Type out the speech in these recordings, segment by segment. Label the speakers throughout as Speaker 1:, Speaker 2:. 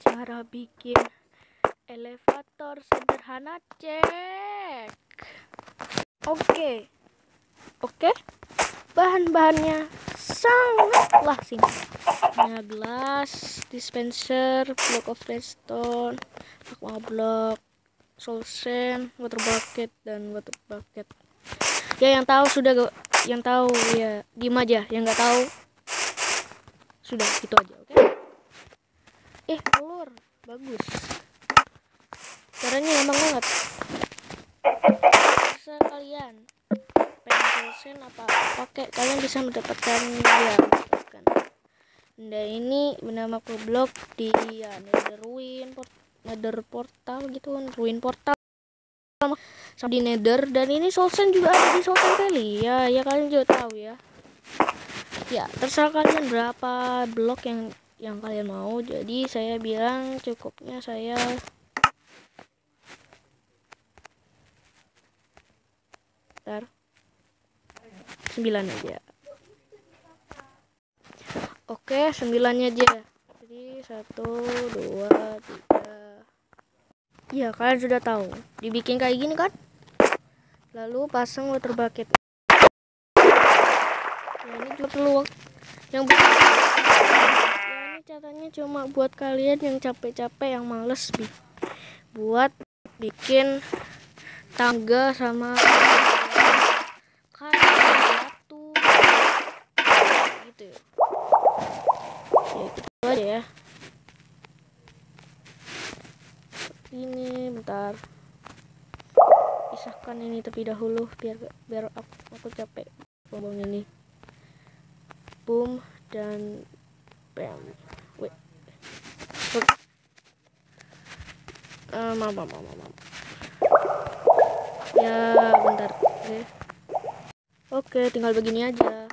Speaker 1: Cara bikin elevator sederhana, cek. Oke. Bahan-bahannya sangatlah simpel. Hanya gelas, dispenser, block of redstone, magma block, soul sand, water bucket, dan water bucket. Ya, yang tahu sudah, yang tahu ya diem aja, yang nggak tahu sudah gitu aja, oke? Telur bagus. Caranya gampang banget. Bisa kalian pengen selesai apa pakai, kalian bisa mendapatkan ya, benda ini benda makro block di ya nether portal gitu, ruin portal sama di nether. Dan ini soul sand juga ada di soul sand valley ya kalian juga tahu ya. Terserah kalian berapa blok yang kalian mau. Jadi saya bilang cukupnya saya 9 aja. Oke, 9 aja. Jadi 1, 2, 3. Ya, kalian sudah tahu. Dibikin kayak gini kan? Lalu pasang water bucket. Ya, ini juga perlu yang ini caranya cuma buat kalian yang capek-capek, yang males buat bikin tangga sama batu gitu. Ya gitu aja ya. Ini bentar, pisahkan ini terlebih dahulu biar aku capek ngomong ini. Boom dan bam. Wait. Maaf. Ya bentar. Oke, tinggal begini aja.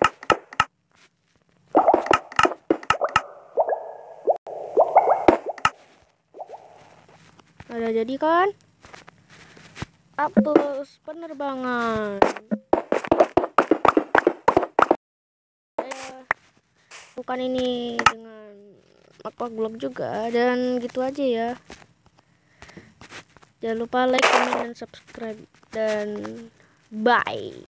Speaker 1: Ada jadi kan? Apus penerbangan. Bukan ini dengan aqua globe juga, dan gitu aja ya. Jangan lupa like, comment, dan subscribe, dan bye.